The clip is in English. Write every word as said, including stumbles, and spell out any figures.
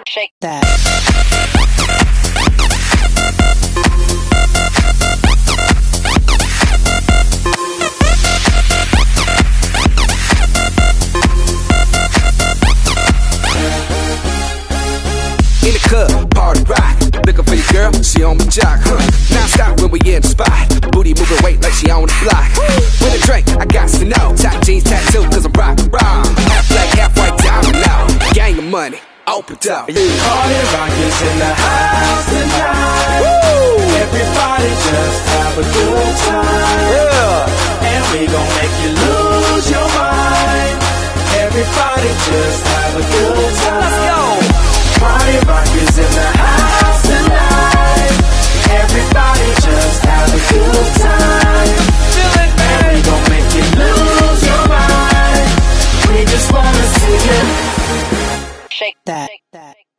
Shake that. In the club, party rock. Looking for your girl, she on my jock, huh? Now stop when we in the spot. Booty moving weight like she on the block. With a drink, I got to know. Top jeans tattoo, cause I'm rock and roll. Half black, half white, diamond now. Gang of money, open up. Party rock is in the house tonight. Woo! Everybody just have a good time. Yeah. And we gon' make you lose your mind. Everybody just have a good time. Let's go. Party rock is in the house tonight. Everybody just have a good time. Feel it, man. And we gon' make you lose your mind. We just wanna see you Shake that. Shake that.